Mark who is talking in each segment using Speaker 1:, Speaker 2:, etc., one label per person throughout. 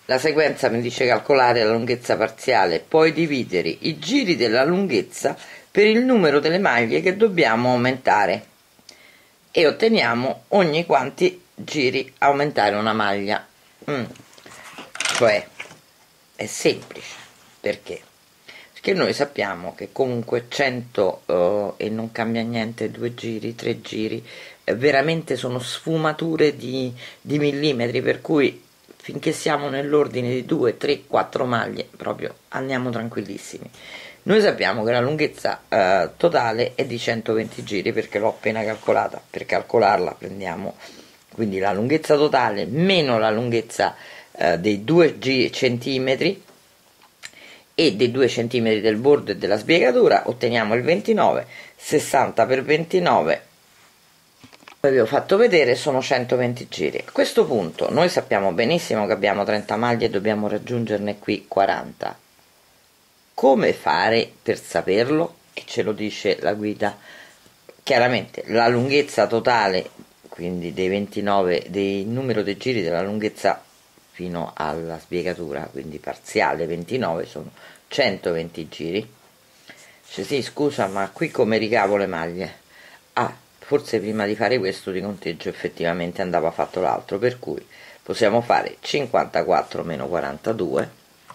Speaker 1: la sequenza mi dice calcolare la lunghezza parziale, poi dividere i giri della lunghezza per il numero delle maglie che dobbiamo aumentare e otteniamo ogni quanti giri aumentare una maglia. Cioè è semplice, perché noi sappiamo che comunque 100 e non cambia niente, 2 giri, 3 giri, veramente sono sfumature di millimetri, per cui finché siamo nell'ordine di 2, 3, 4 maglie proprio andiamo tranquillissimi. Noi sappiamo che la lunghezza totale è di 120 giri, perché l'ho appena calcolata. Per calcolarla prendiamo quindi la lunghezza totale meno la lunghezza dei 2 centimetri e dei 2 centimetri del bordo e della spiegatura, otteniamo il 29. 60 per 29, come vi ho fatto vedere, sono 120 giri. A questo punto noi sappiamo benissimo che abbiamo 30 maglie e dobbiamo raggiungerne qui 40. Come fare per saperlo? E ce lo dice la guida. Chiaramente la lunghezza totale, quindi dei 29, del numero dei giri della lunghezza fino alla spiegatura, quindi parziale 29, sono 120 giri. Cioè, sì, scusa, ma qui come ricavo le maglie? Forse prima di fare questo di conteggio effettivamente andava fatto l'altro, per cui possiamo fare 54 meno 42,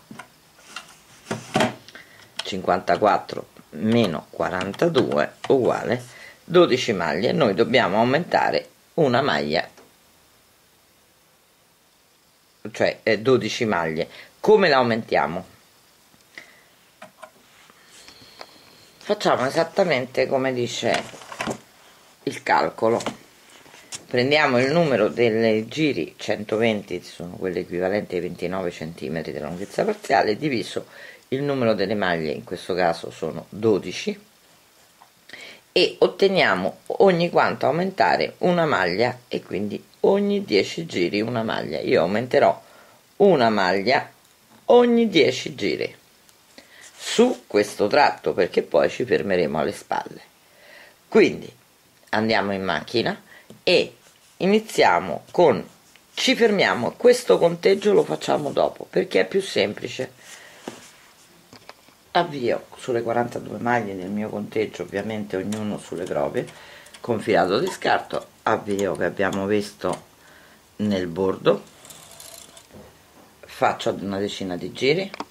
Speaker 1: 54 meno 42 uguale 12 maglie. Noi dobbiamo aumentare una maglia, cioè 12 maglie. Come la aumentiamo? Facciamo esattamente come dice il calcolo. Prendiamo il numero dei giri, 120 sono quelli equivalenti ai 29 cm della lunghezza parziale, diviso il numero delle maglie, in questo caso sono 12, e otteniamo ogni quanto aumentare una maglia, e quindi ogni 10 giri una maglia. Io aumenterò una maglia ogni 10 giri su questo tratto, perché poi ci fermeremo alle spalle. Quindi andiamo in macchina e iniziamo ci fermiamo. Questo conteggio lo facciamo dopo, perché è più semplice. Avvio sulle 42 maglie del mio conteggio, ovviamente ognuno sulle proprie, con filato di scarto, avvio che abbiamo visto nel bordo, faccio una decina di giri,